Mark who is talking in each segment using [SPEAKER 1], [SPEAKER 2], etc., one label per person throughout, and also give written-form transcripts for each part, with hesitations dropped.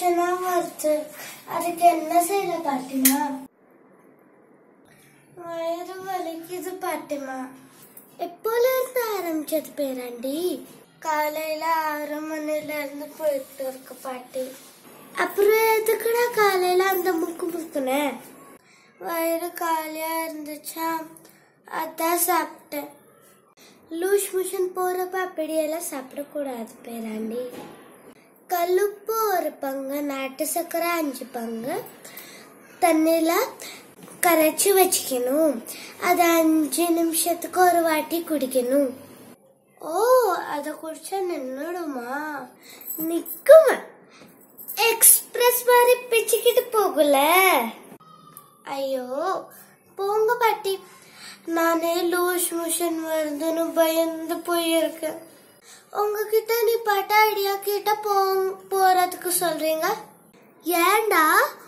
[SPEAKER 1] டென்ஷனா வருது. அதுக்கு என்ன செய்யல பாட்டிமா? வயிறு வலிக்குது பாட்டிமா. எப்போல இருந்து ஆரம்பிச்சது பேராண்டி? காலையில 6 மணில இருந்து போயிட்டு இருக்கு பாட்டி. அப்புறம் எதுக்குடா காலையில அந்த முக்கு முக்குன? வயிறு காலியா இருந்துச்சா, அதான் சாப்பிட்டேன். லூஸ் மோஷன் போறப்ப அப்படியெல்லாம் சாப்பிடக்கூடாது பேராண்டி. கல்லுப்பு 1 பங்கு, நாட்டு சக்கரை 5 பங்கு தண்ணில கரைச்சி வச்சுக்கணும். அது 5 நிமிஷத்துக்கு ஒரு வாட்டி குடிக்கணும். ஓ, அத குடிச்சா நின்னுடுமா? நிக்குமா? எக்ஸ்பிரஸ் மாதிரி பிச்சுக்கிட்டு போகல. ஐயோ போங்க பாட்டி, நானே லூஸ் மோஷன் வருதுன்னு பயந்து போயிருக்கேன். உங்ககிட்ட நீ பாட்ட ஐடியா கிட்ட போறதுக்கு சொல்றீங்க. ஏண்டா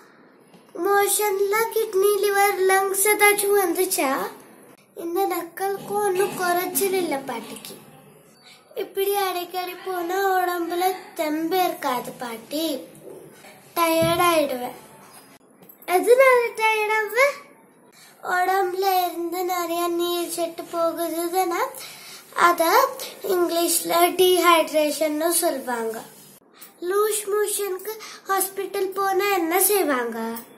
[SPEAKER 1] மோஷன்ல கிட்னி, லிவர், லங்ஸ் ஏதாச்சும் வந்துச்சா? இந்த நக்கலுக்கு ஒன்னும் குறைச்சல் இல்ல பாட்டிக்கு. இப்படி அடிக்கடி போனா உடம்புல தெம்பு இருக்காது பாட்டி. டயர்ட் ஆயிடுவேன். எதனால டயர்ட் ஆவேன்? உடம்புல இருந்து நிறைய நீர் செட்டு போகுதுன்னா அத இங்கிலீஷ்ல டீஹைட்ரேஷன் சொல்வாங்க. லூஸ் மோஷனுக்கு ஹாஸ்பிட்டல் போனா என்ன செய்வாங்க?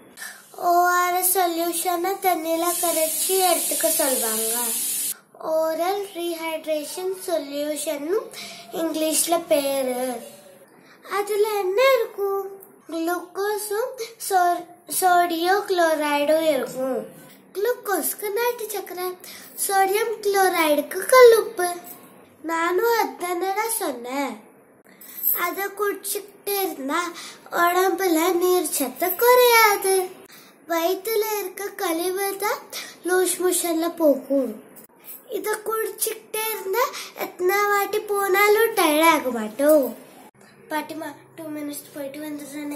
[SPEAKER 1] ORS சொல்யூஷனை தண்ணியில கரைச்சி எடுத்துக்க சொல்வாங்க. ஓரல் ரீஹைட்ரேஷன் சொல்யூஷன் இங்கிலீஷ்ல பேரு. அதுல என்ன இருக்கும்? குளுக்கோஸும் சோடியம் குளோரைடும் இருக்கும். குளுக்கோஸ்க்கு நாட்டு சக்கரை, சோடியம் குளோரைடுக்கு கல்லுப்பு. நானும் அதானடா சொன்னேன். அத குடிச்சுக்கிட்டே இருந்தா உடம்புல நீர் சத்து குறையாது. வயிற்றுல இருக்க கழிவு தான் லூஸ் மோஷன்ல போகும். இத குடிச்சுக்கிட்டே இருந்தா எத்தனை வாட்டி போனாலும் டயர்ட் ஆக மாட்டோம். பாட்டிமா 2 மினிட்ஸ் போயிட்டு வந்துடுறேனே.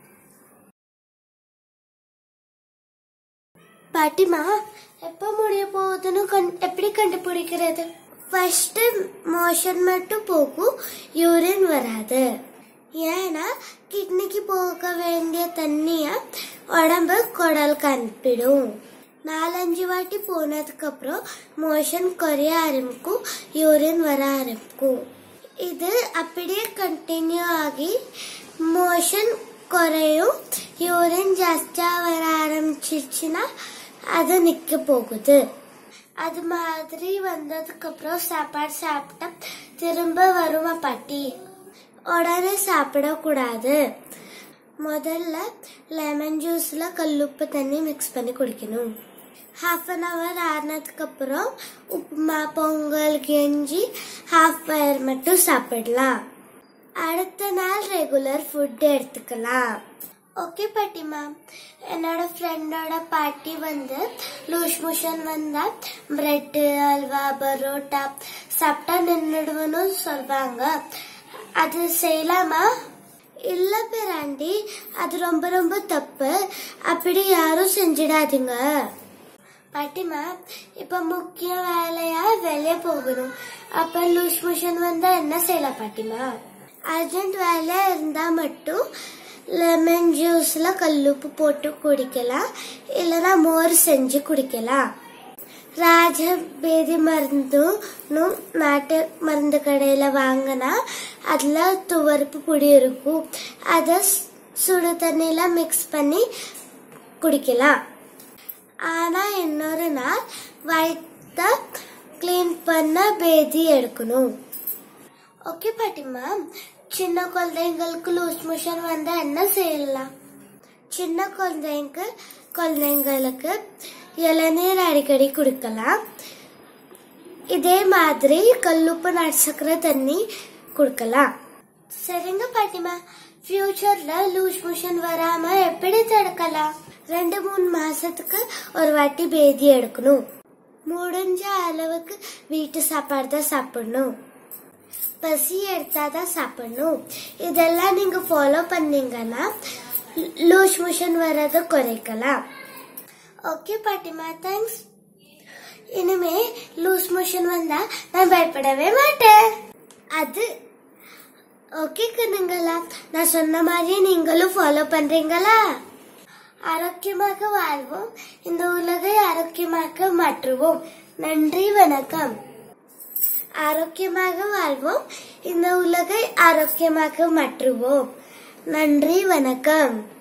[SPEAKER 1] பாட்டிமா, எப்ப முடிய போகுதுன்னு எப்படி கண்டுபிடிக்கிறது? ஃபர்ஸ்ட் மோஷன் மட்டும் போகும், யூரின் வராது. ஏன்னா கிட்னிக்கு போக வேண்டிய தண்ணிய உடம்பு குடலுக்கு அனுப்பிடும். 4-5 வாட்டி போனதுக்கு அப்புறம் மோஷன் குறைய ஆரம்பிக்கும், யூரின் வர ஆரம்பிக்கும். இது அப்படியே கண்டினியூ ஆகி மோஷன் குறையும், யூரின் ஜாஸ்தியா வர ஆரம்பிச்சிருச்சுன்னா அது நிக்க போகுது. அது மாதிரி வந்ததுக்கு அப்புறம் சாப்பாடு சாப்பிட்டா திரும்ப வருமா பாட்டி? உடனே சாப்பிடக்கூடாது. முதல்ல லெமன் ஜூஸ்ல கல்லுப்பு தண்ணி மிக்ஸ் பண்ணி குடிக்கணும். 1/2 hour ஆனதுக்கு அப்புறம் உப்புமா, பொங்கல், கெஞ்சி ஹாஃப் வயர் மட்டும் சாப்பிடலாம். அடுத்த நாள் ரெகுலர் ஃபுட் எடுத்துக்கலாம். ஓகே பாட்டிமா. என்னோட ஃப்ரெண்டோட பாட்டி லூஸ் மோஷன் வந்தா பிரெட், அல்வா, பரோட்டா சாப்பிட்டா நின்றுடுவன்னு சொல்வாங்க. அது செய்யலாமா? இல்ல பேராண்டி, அது ரொம்ப ரொம்ப தப்பு. அப்படி யாரும் செஞ்சிடாதீங்க. பாட்டிமா, இப்ப முக்கிய வேலையா வெளியே போகணும். அப்ப லூஸ் மோஷன் வந்தா என்ன செய்யலாம் பாட்டிமா? அர்ஜென்ட் வேலையா இருந்தா மட்டும் லெமன் ஜூஸ்ல கல்லுப்பு போட்டு குடிக்கலாம், இல்லனா மோர் செஞ்சு குடிக்கலாம். ராஜ பேதி மருந்தும் நாட்டு மருந்து கடையில வாங்கினா அதுல துவர்ப்பு பொடி இருக்கும். அத சுடு தண்ணில மிக்ஸ் பண்ணி குடிக்கலாம். ஆனா இன்னொரு நாள் வயிற்ற கிளீன் பண்ண பேதி எடுக்கணும். ஓகே பாட்டிமா. சின்ன குழந்தைங்களுக்கு லூஸ் மோஷன் வந்தா என்ன செய்யலாம்? சின்ன குழந்தைங்களுக்கு இளநீர் அடிக்கடி குடிக்கலாம். இதே மாதிரி கல்லுப்பு, நாட்டு சக்கரை தண்ணி குடிக்கலாம். சரிங்க பாட்டிமா. ஃபியூச்சர்ல லூஸ் மோஷன் வராம எப்படி தடுக்கலாம்? 2-3 மாசத்துக்கு ஒரு வாட்டி பேதி எடுக்கணும். முடிஞ்ச அளவுக்கு வீட்டு சாப்பாடு தான் சாப்பிடணும். பசி எடுத்தாதான் சாப்பிடணும். இதெல்லாம் நீங்க ஃபாலோ பண்ணீங்கன்னா லூஸ் மோஷன் வரத குறைக்கலாம். ஓகே பாட்டிமா, தேங்க்ஸ். இனிமே லூஸ் மோஷன் வந்தா நான் பயப்படவே மாட்டேன். அது ஓகே கண்ணுங்களா, நான் சொன்ன மாதிரியே நீங்களும் ஃபாலோ பண்றீங்களா? ஆரோக்கியமாக வாழ்வோம், இந்த உலகை ஆரோக்கியமாக மாற்றுவோம். நன்றி, வணக்கம். ஆரோக்கியமாக வாழ்வோம், இந்த உலகை ஆரோக்கியமாக மாற்றுவோம். நன்றி, வணக்கம்.